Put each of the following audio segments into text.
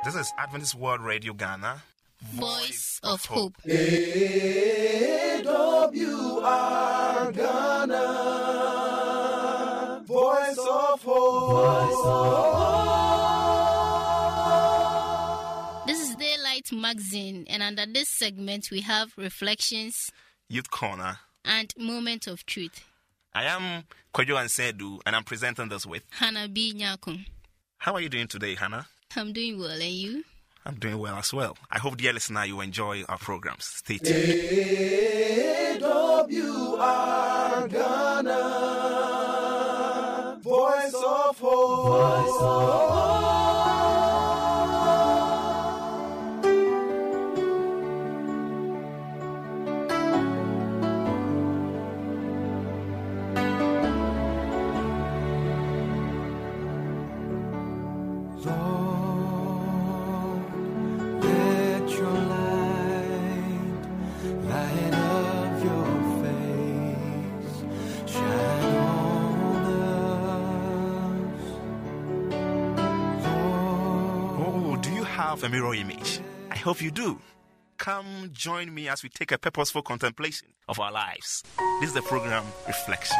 This is Adventist World Radio Ghana, Voice of Hope. AWR Ghana, Voice of Hope. This is Daylight Magazine, and under this segment we have Reflections, Youth Corner, and Moment of Truth. I am Kojo Ansedu, and I'm presenting this with Hannah B. Nyakun. How are you doing today, Hannah? I'm doing well, and you? I'm doing well as well. I hope, dear listener, you enjoy our programs. Stay tuned. AWR Ghana, Voice of Hope. Voice of Hope. A mirror image. I hope you do. Come join me as we take a purposeful contemplation of our lives. This is the program Reflection.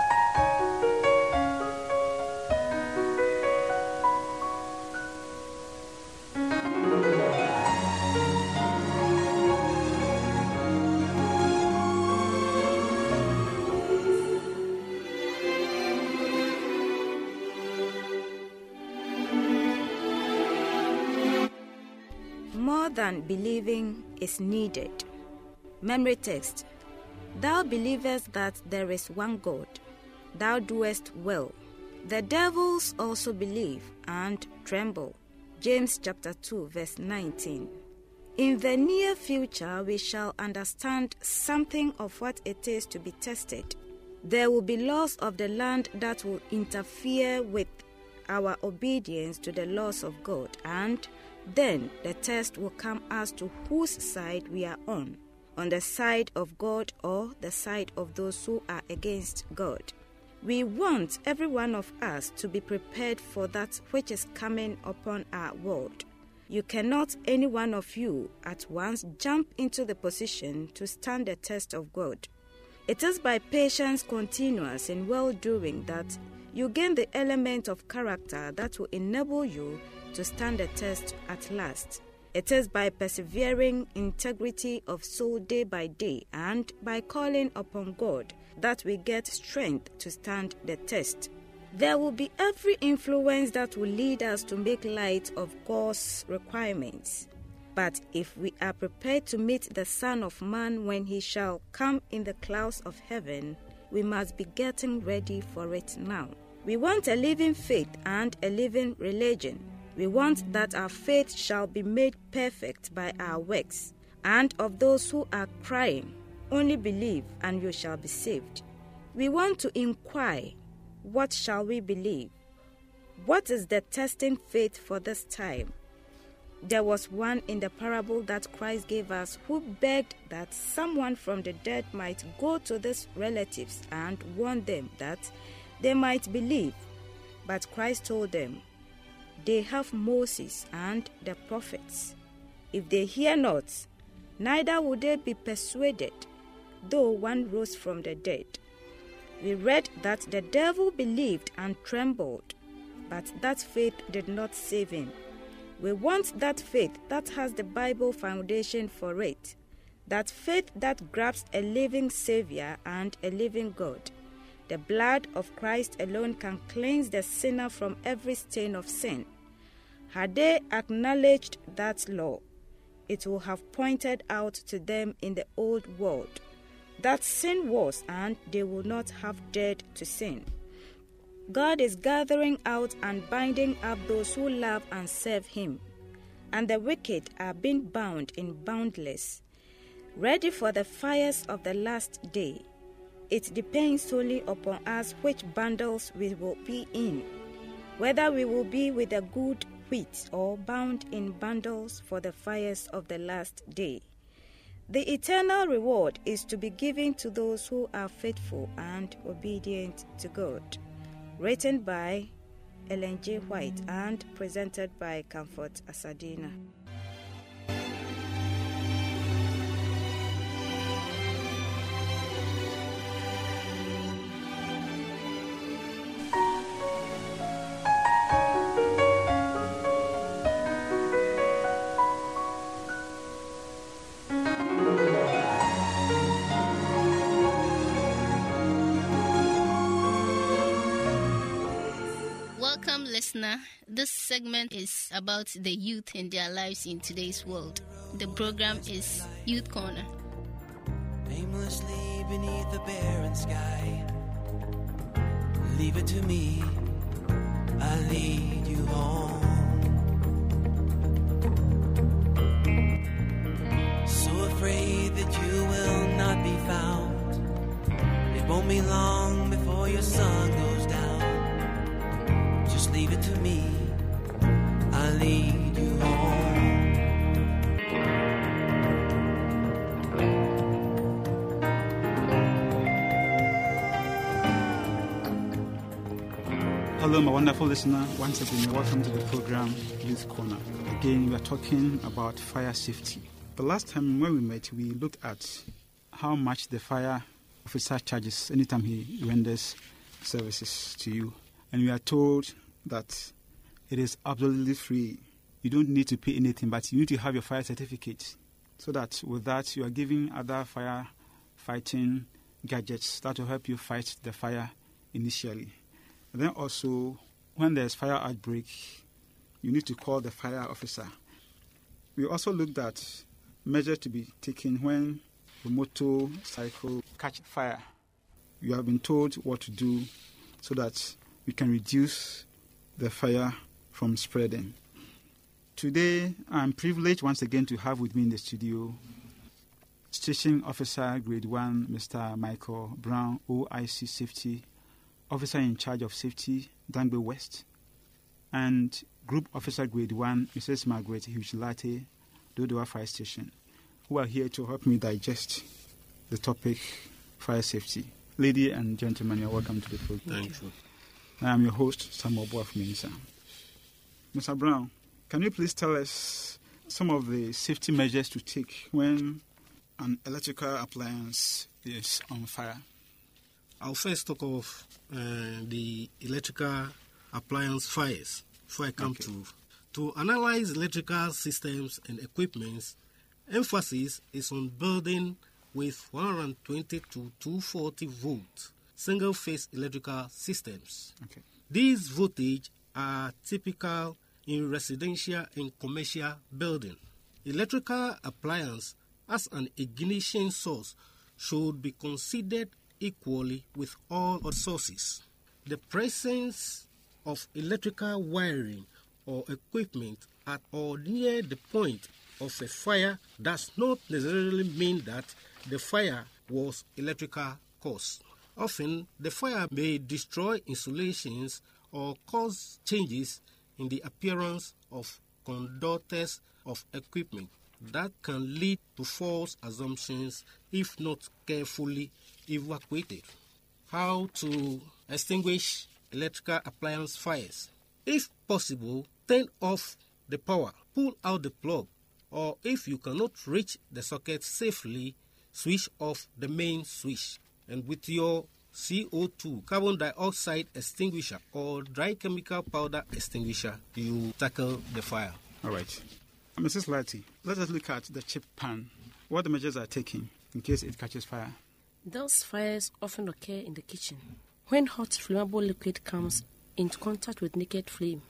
More than believing is needed. Memory text. Thou believest that there is one God. Thou doest well. The devils also believe and tremble. James chapter 2 verse 19. In the near future, we shall understand something of what it is to be tested. There will be laws of the land that will interfere with our obedience to the laws of God, and then the test will come as to whose side we are on the side of God or the side of those who are against God. We want every one of us to be prepared for that which is coming upon our world. You cannot, any one of you, at once jump into the position to stand the test of God. It is by patience continuous in well-doing that you gain the element of character that will enable you to stand the test at last. It is by persevering integrity of soul day by day and by calling upon God that we get strength to stand the test. There will be every influence that will lead us to make light of God's requirements. But if we are prepared to meet the Son of Man when he shall come in the clouds of heaven, we must be getting ready for it now. We want a living faith and a living religion. We want that our faith shall be made perfect by our works. And of those who are crying, only believe and you shall be saved. We want to inquire, what shall we believe? What is the testing faith for this time? There was one in the parable that Christ gave us who begged that someone from the dead might go to these relatives and warn them that they might believe. But Christ told them, they have Moses and the prophets. If they hear not, neither will they be persuaded, though one rose from the dead. We read that the devil believed and trembled, but that faith did not save him. We want that faith that has the Bible foundation for it, that faith that grasps a living Savior and a living God. The blood of Christ alone can cleanse the sinner from every stain of sin. Had they acknowledged that law, it would have pointed out to them in the old world that sin was, and they would not have dared to sin. God is gathering out and binding up those who love and serve him, and the wicked are being bound in boundless, ready for the fires of the last day. It depends solely upon us which bundles we will be in, whether we will be with the good wheat or bound in bundles for the fires of the last day. The eternal reward is to be given to those who are faithful and obedient to God. Written by Ellen G. White and presented by Comfort Asadina. Welcome, listener. This segment is about the youth and their lives in today's world. The program is Youth Corner. Aimlessly beneath the barren sky, leave it to me, I'll lead you home. So afraid that you will not be found, it won't be long before your sun goes down. Just leave it to me, I'll lead you home. Hello, my wonderful listener. Once again, welcome to the program Youth Corner. Again, we are talking about fire safety. The last time when we met, we looked at how much the fire officer charges anytime he renders services to you. And we are told that it is absolutely free. You don't need to pay anything, but you need to have your fire certificate, so that with that you are giving other fire fighting gadgets that will help you fight the fire initially. And then also, when there's fire outbreak, you need to call the fire officer. We also looked at measures to be taken when the motorcycle catch fire. You have been told what to do so that you can reduce the fire from spreading. Today, I'm privileged once again to have with me in the studio Station Officer Grade 1, Mr. Michael Brown, OIC Safety Officer in charge of safety, Dangbe West, and Group Officer Grade 1, Mrs. Margaret Hughelate, Dodowa Fire Station, who are here to help me digest the topic fire safety. Ladies and gentlemen, you're welcome to the program. Thank you. I am your host, Samuel Boafminsa. Mr. Brown, can you please tell us some of the safety measures to take when an electrical appliance is on fire? I'll first talk of the electrical appliance fires before I come to analyze electrical systems and equipments. Emphasis is on building with 120 to 240 volt single-phase electrical systems. Okay. These voltage are typical in residential and commercial building. Electrical appliance as an ignition source should be considered equally with all other sources. The presence of electrical wiring or equipment at or near the point of a fire does not necessarily mean that the fire was electrical cause. Often, the fire may destroy insulations or cause changes in the appearance of conductors of equipment that can lead to false assumptions if not carefully evacuated. How to extinguish electrical appliance fires? If possible, turn off the power, pull out the plug, or if you cannot reach the socket safely, switch off the main switch. And with your CO2, carbon dioxide extinguisher, or dry chemical powder extinguisher, you tackle the fire. All right. Mrs. Lati, let us look at the chip pan. What the measures are taken in case it catches fire? Those fires often occur in the kitchen when hot flammable liquid comes into contact with naked flame.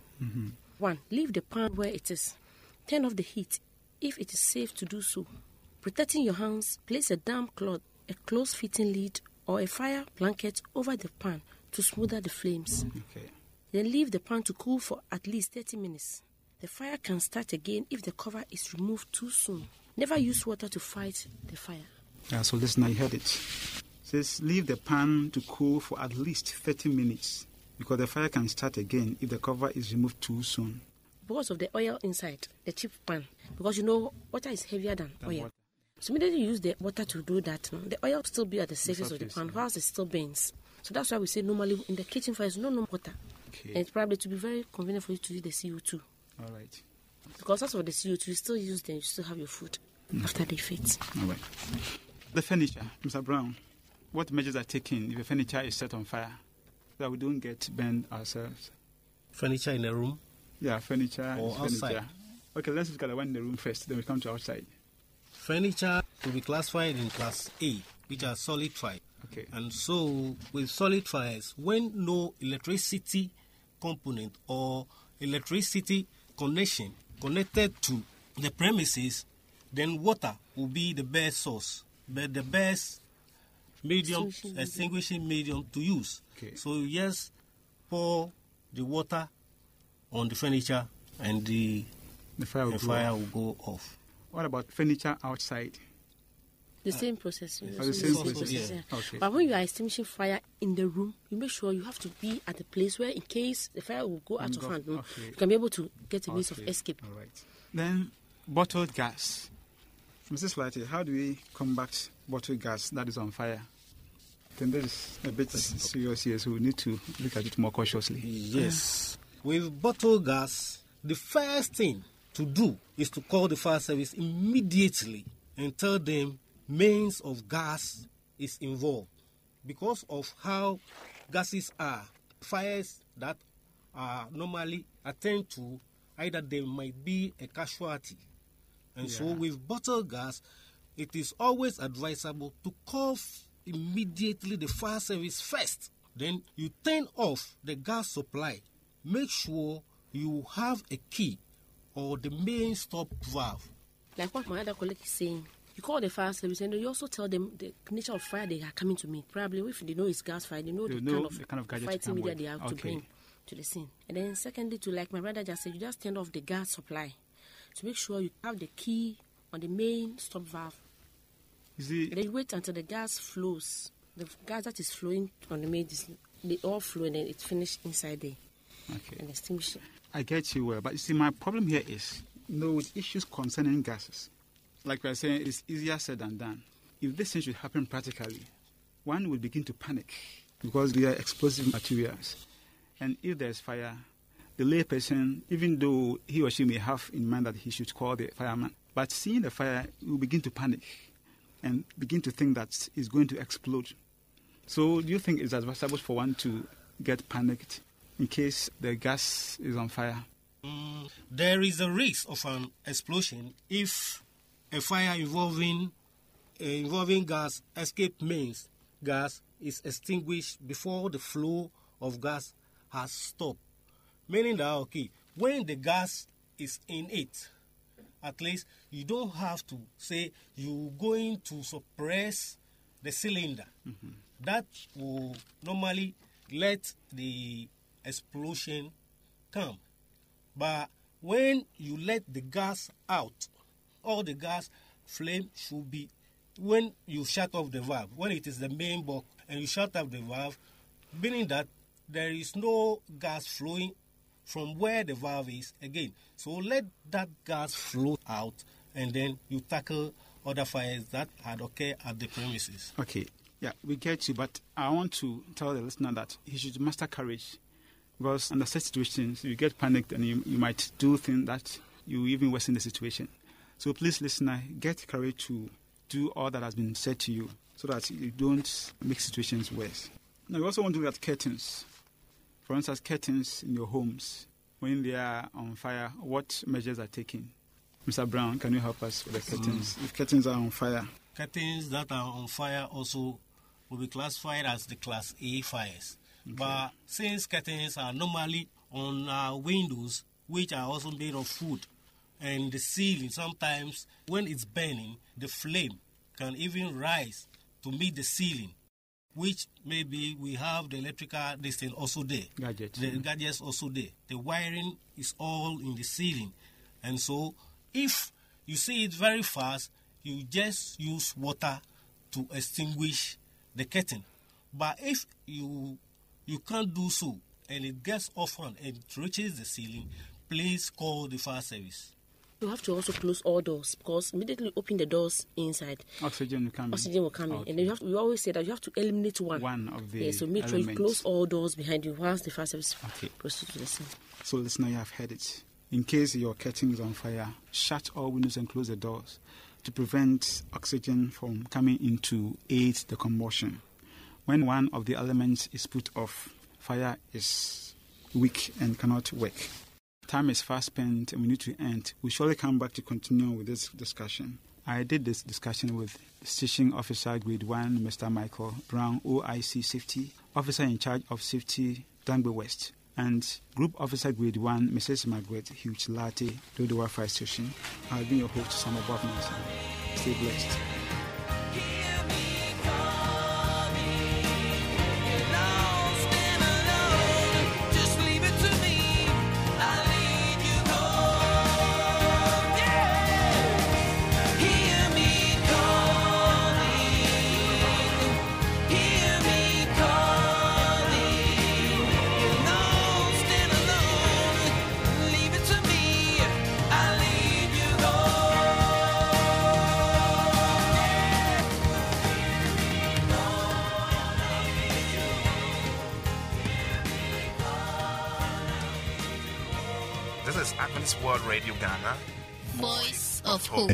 1. Leave the pan where it is. Turn off the heat if it is safe to do so. Protecting your hands, place a damp cloth, a close-fitting lid, or a fire blanket over the pan to smoother the flames. Okay. Then leave the pan to cool for at least 30 minutes. The fire can start again if the cover is removed too soon. Never use water to fight the fire. Yeah, so listen, I heard it. It says leave the pan to cool for at least 30 minutes because the fire can start again if the cover is removed too soon. Because of the oil inside the chip pan. Because you know, water is heavier than oil. Water. So immediately you use the water to do that, the oil will still be at the surface of the pan whilst it still burns. So that's why we say normally in the kitchen fires, no water. Okay. And it's probably to be very convenient for you to use the CO2. All right. Because that's what the CO2, you still use them, you still have your food after they fade. All right. The furniture, Mr. Brown, what measures are taken if the furniture is set on fire so that we don't get burned ourselves? Furniture in the room? Yeah, furniture or outside? Furniture. Okay, let's look at the one in the room first, then we come to outside. Furniture will be classified in class A, which are solid fire. Okay. And so, with solid fires, when no electricity component or electricity connection connected to the premises, then water will be the best source, but the best extinguishing medium to use. Okay. So yes, pour the water on the furniture and the fire will go off. What about furniture outside? The same process. The same process. Yeah. Okay. But when you are extinguishing fire in the room, you make sure you have to be at a place where, in case the fire will go out of hand, you can be able to get a means of escape. All right. Then, bottled gas. Mrs. Lighty, how do we combat bottled gas that is on fire? Then this is a bit serious here, so we need to look at it more cautiously. Yes. With bottled gas, the first thing to do is to call the fire service immediately and tell them means of gas is involved. Because of how gases are, fires that are normally attended to, either there might be a casualty. And so with bottled gas, it is always advisable to call immediately the fire service first. Then you turn off the gas supply. Make sure you have a key or the main stop valve. Like what my other colleague is saying, you call the fire service and you also tell them the nature of fire they are coming to meet. Probably if they know it's gas fire, they know the kind of fighting media they have to bring to the scene. And then secondly, to like my brother just said, you just turn off the gas supply to make sure you have the key on the main stop valve. And then you wait until the gas flows. The gas that is flowing on the main, they all flow and then it's finished inside there. Okay. And extinguish it. I get you well, but you see, my problem here is, with issues concerning gases, like we are saying, it's easier said than done. If this thing should happen practically, one will begin to panic because they are explosive materials. And if there's fire, the layperson, even though he or she may have in mind that he should call the fireman, but seeing the fire, will begin to panic and begin to think that it's going to explode. So do you think it's advisable for one to get panicked in case the gas is on fire? There is a risk of an explosion if a fire involving gas escape means gas is extinguished before the flow of gas has stopped. Meaning that, when the gas is in it, at least you don't have to say you're going to suppress the cylinder. Mm-hmm. That will normally let the explosion come. But when you let the gas out, all the gas flame should be when you shut off the valve, when it is the main bulk and you shut off the valve, meaning that there is no gas flowing from where the valve is again. So let that gas flow out and then you tackle other fires that had occurred at the premises. Okay, yeah, we get you, but I want to tell the listener that he should master courage, because under such situations, you get panicked and you might do things that you even worsen the situation. So please, listener, get courage to do all that has been said to you so that you don't make situations worse. Now, we also want to look at curtains. For instance, curtains in your homes, when they are on fire, what measures are taken? Mr. Brown, can you help us with the curtains? If curtains are on fire. Curtains that are on fire also will be classified as the Class A fires. Okay. But since curtains are normally on windows, which are also made of wood, and the ceiling, sometimes when it's burning, the flame can even rise to meet the ceiling, which maybe we have the electrical distance also there. The gadgets also there. The wiring is all in the ceiling. And so if you see it very fast, you just use water to extinguish the curtain. But if you can't do so and it gets off hand and it reaches the ceiling, please call the fire service. You have to also close all doors, because immediately open the doors inside, oxygen will come in. Okay. And then we always say that you have to eliminate one of the so make elements. Sure you close all doors behind you whilst the fire service proceeds to the scene. So listener, you have heard it. In case your curtain is on fire, shut all windows and close the doors to prevent oxygen from coming in to aid the combustion. When one of the elements is put off, fire is weak and cannot work. Time is fast spent and we need to end. We surely come back to continue with this discussion. I did this discussion with Station Officer Grade 1, Mr. Michael Brown, OIC Safety, Officer in charge of Safety, Dangbe West, and Group Officer Grade 1, Mrs. Margaret Hughes Latte, Dodowa Fire Station. I've been your host, Sam Above. Stay blessed. This is Adventist World Radio Ghana, Voice of Hope.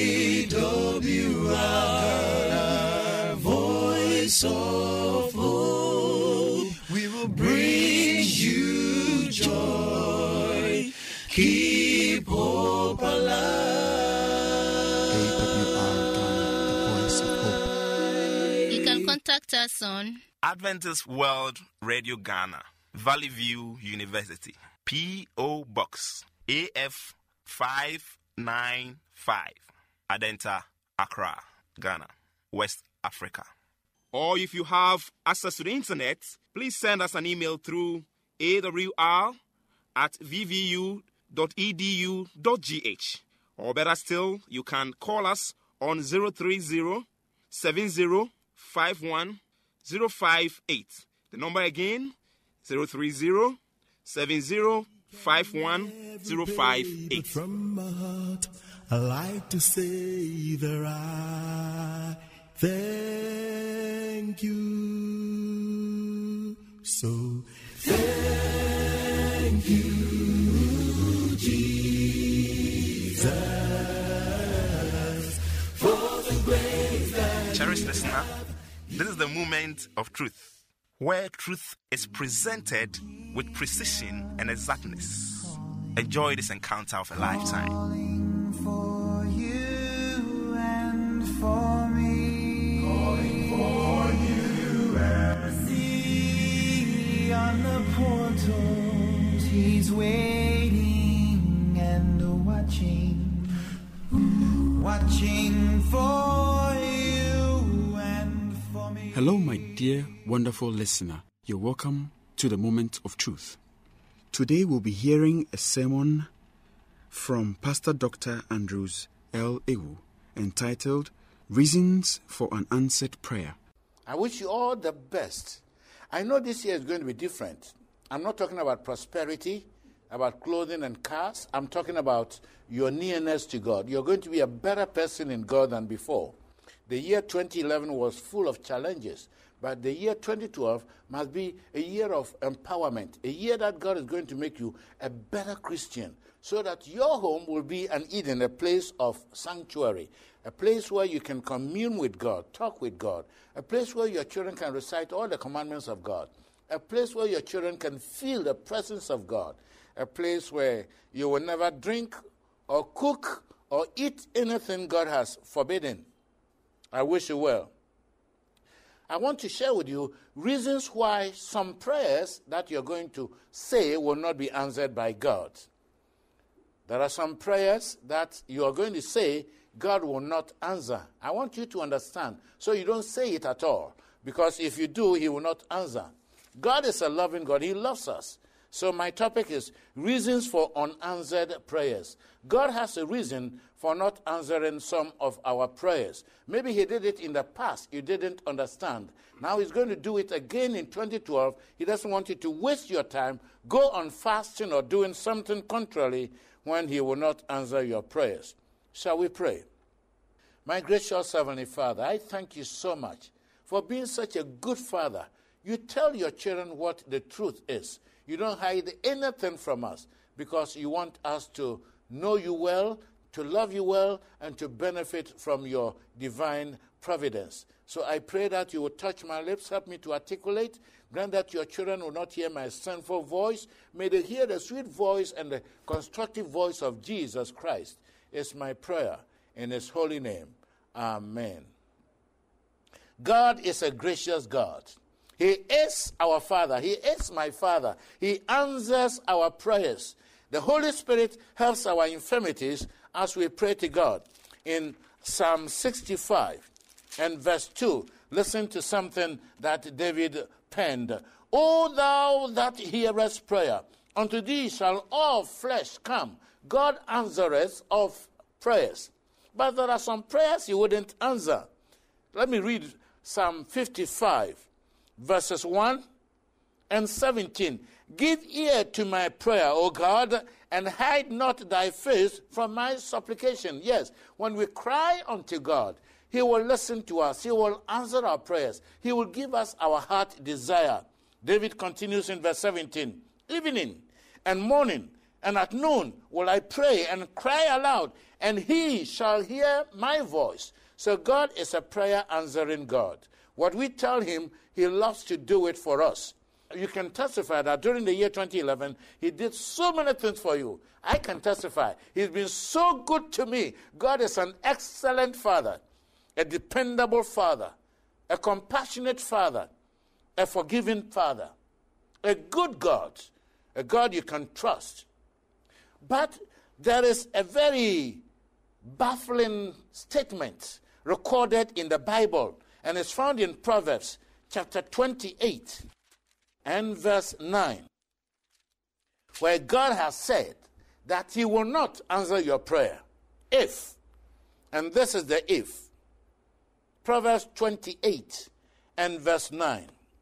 AWR, Voice of Hope. We will bring you joy. Keep hope alive. AWR, the Voice of Hope. You can contact us on Adventist World Radio Ghana, Valley View University, P.O. Box AF 595, Adenta, Accra, Ghana, West Africa. Or if you have access to the internet, please send us an email through awr@vvu.edu.gh. Or better still, you can call us on 030-7051-058. The number again, 030-7051-058. From my heart, I like to say that I thank you. So thank you, Jesus, for the grace that Cherished listener, this is the moment of truth, where truth is presented with precision and exactness. Enjoy this encounter of a lifetime. For you and for me, calling for you and see on the portals, he's waiting and watching for you and for me. Hello, my dear, wonderful listener. You're welcome to the Moment of Truth. Today we'll be hearing a sermon from Pastor Dr. Andrews L. Ewu entitled Reasons for an Answered Prayer. I wish you all the best. I know this year is going to be different. I'm not talking about prosperity, about clothing and cars. I'm talking about your nearness to God. You're going to be a better person in God than before. The year 2011 was full of challenges, but the year 2012 must be a year of empowerment, a year that God is going to make you a better Christian, so that your home will be an Eden, a place of sanctuary, a place where you can commune with God, talk with God, a place where your children can recite all the commandments of God, a place where your children can feel the presence of God, a place where you will never drink or cook or eat anything God has forbidden. I wish you well. I want to share with you reasons why some prayers that you're going to say will not be answered by God. There are some prayers that you are going to say God will not answer. I want you to understand, so you don't say it at all, because if you do, he will not answer. God is a loving God. He loves us. So my topic is reasons for unanswered prayers. God has a reason for not answering some of our prayers. Maybe he did it in the past. You didn't understand. Now he's going to do it again in 2012. He doesn't want you to waste your time, go on fasting or doing something contrary when he will not answer your prayers. Shall we pray? My gracious Heavenly Father, I thank you so much for being such a good father. You tell your children what the truth is. You don't hide anything from us, because you want us to know you well, to love you well, and to benefit from your divine providence. So I pray that you will touch my lips, help me to articulate. Grant that your children will not hear my sinful voice. May they hear the sweet voice and the constructive voice of Jesus Christ. It's my prayer in his holy name. Amen. God is a gracious God. He is our Father. He is my Father. He answers our prayers. The Holy Spirit helps our infirmities as we pray to God. In Psalm 65 and verse 2, listen to something that David penned. O thou that hearest prayer, unto thee shall all flesh come. God answereth of prayers. But there are some prayers he wouldn't answer. Let me read Psalm 55, verses 1 and 17. Give ear to my prayer, O God, and hide not thy face from my supplication. Yes, when we cry unto God, he will listen to us. He will answer our prayers. He will give us our heart desire. David continues in verse 17. Evening and morning and at noon will I pray and cry aloud, and he shall hear my voice. So God is a prayer answering God. What we tell him, he loves to do it for us. You can testify that during the year 2011, he did so many things for you. I can testify. He's been so good to me. God is an excellent Father, a dependable Father, a compassionate Father, a forgiving Father, a good God, a God you can trust. But there is a very baffling statement recorded in the Bible, and it's found in Proverbs chapter 28 and verse 9, where God has said that he will not answer your prayer if, and this is the if, Proverbs 28 and verse 9.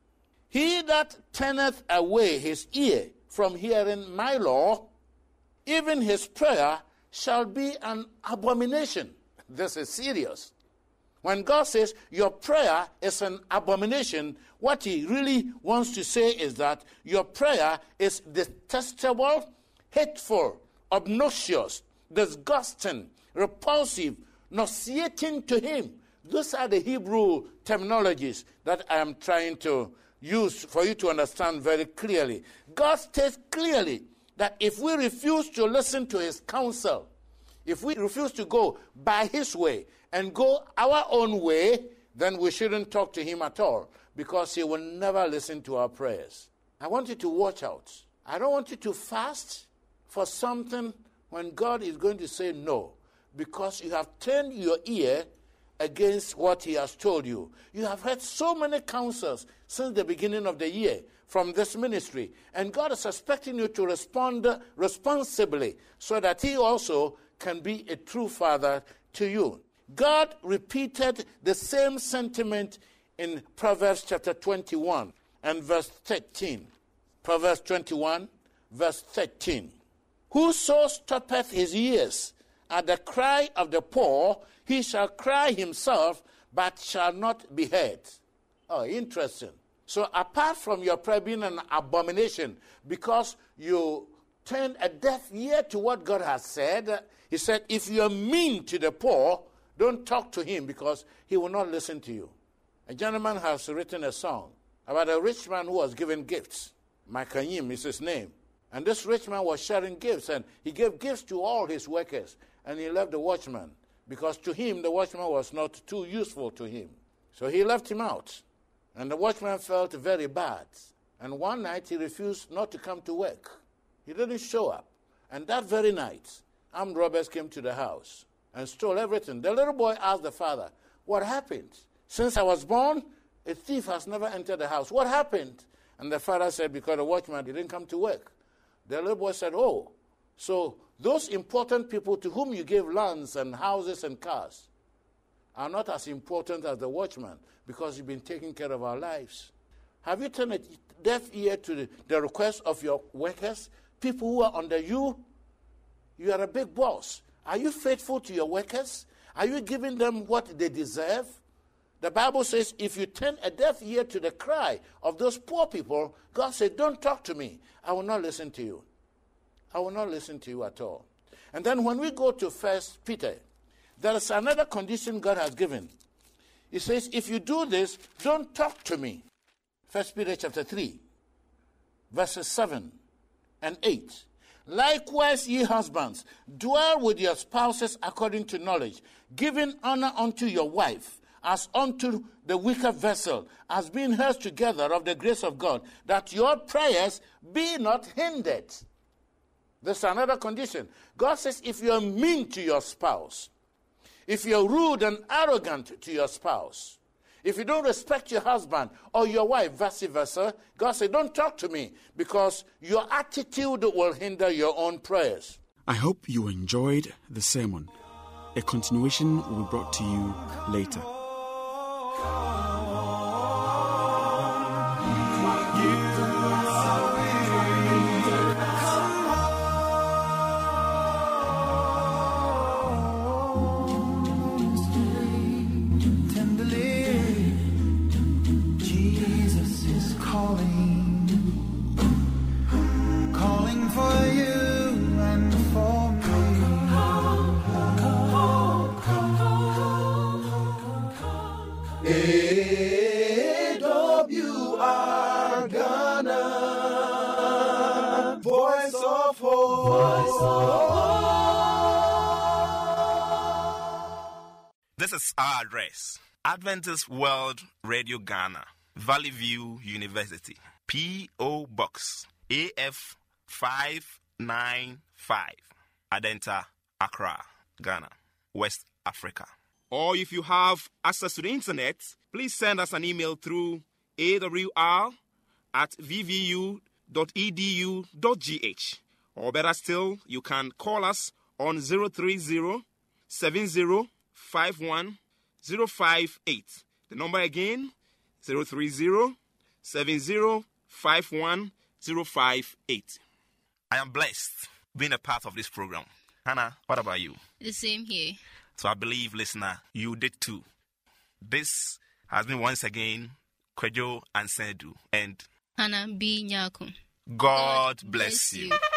He that turneth away his ear from hearing my law, even his prayer shall be an abomination. This is serious. When God says your prayer is an abomination, what he really wants to say is that your prayer is detestable, hateful, obnoxious, disgusting, repulsive, nauseating to him. Those are the Hebrew terminologies that I am trying to use for you to understand very clearly. God states clearly that if we refuse to listen to his counsel, if we refuse to go by his way and go our own way, then we shouldn't talk to him at all, because he will never listen to our prayers. I want you to watch out. I don't want you to fast for something when God is going to say no, because you have turned your ear against what he has told you. You have heard so many counsels since the beginning of the year from this ministry, and God is expecting you to respond responsibly so that he also can be a true father to you. God repeated the same sentiment in Proverbs chapter 21 and verse 13. Proverbs 21, verse 13. Whoso stoppeth his ears at the cry of the poor, he shall cry himself, but shall not be heard. Oh, interesting. So apart from your prayer being an abomination because you turned a deaf ear to what God has said, he said, if you're mean to the poor, don't talk to him because he will not listen to you. A gentleman has written a song about a rich man who was given gifts. Makanyim is his name. And this rich man was sharing gifts, and he gave gifts to all his workers, and he left the watchman because to him the watchman was not too useful to him. So he left him out, and the watchman felt very bad. And one night he refused not to come to work. He didn't show up. And that very night, armed robbers came to the house and stole everything. The little boy asked the father, what happened? Since I was born, a thief has never entered the house. What happened? And the father said, because the watchman didn't come to work. The little boy said, oh, so those important people to whom you gave lands and houses and cars are not as important as the watchman because you've been taking care of our lives. Have you turned a deaf ear to the request of your workers, people who are under you? You are a big boss. Are you faithful to your workers? Are you giving them what they deserve? The Bible says if you turn a deaf ear to the cry of those poor people, God said, don't talk to me. I will not listen to you. I will not listen to you at all. And then when we go to 1 Peter, there is another condition God has given. He says, if you do this, don't talk to me. 1 Peter chapter 3, verses 7 and 8. Likewise, ye husbands, dwell with your spouses according to knowledge, giving honor unto your wife, as unto the weaker vessel, as being held together of the grace of God, that your prayers be not hindered. There's another condition. God says if you're mean to your spouse, if you're rude and arrogant to your spouse, if you don't respect your husband or your wife, vice versa, God said, don't talk to me, because your attitude will hinder your own prayers. I hope you enjoyed the sermon. A continuation will be brought to you later. AWR Ghana, Voice of Hope. This is our address: Adventist World Radio Ghana, Valley View University, P.O. Box AF 595, Adenta, Accra, Ghana, West Africa. Or if you have access to the internet, please send us an email through awr@vvu.edu.gh. Or better still, you can call us on 030-7051-058. The number again, 030-7051-058. I am blessed being a part of this program. Hannah, what about you? The same here. So I believe, listener, you did too. This has been once again Kwejo Ansedu and Hannah B. Nyako. God bless you.